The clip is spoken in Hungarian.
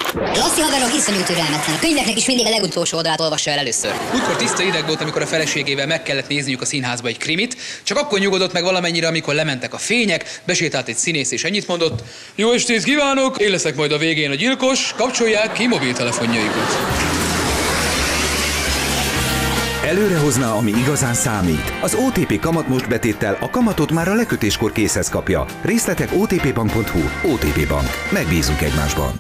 Lasszi haverok iszonyú türelmetlen. A könyveknek is mindig a legutolsó oldalát olvassa el először. Útkor tiszta ideg volt, amikor a feleségével meg kellett nézniük a színházba egy krimit, csak akkor nyugodott meg valamennyire, amikor lementek a fények, besétált egy színész és ennyit mondott: jó estét kívánok, én leszek majd a végén a gyilkos, kapcsolják ki mobiltelefonjaikat. Előrehozná, ami igazán számít. Az OTP kamatmost betéttel a kamatot már a lekötéskor készhez kapja. Részletek otpbank.hu. OTP Bank. Megbízunk egymásban.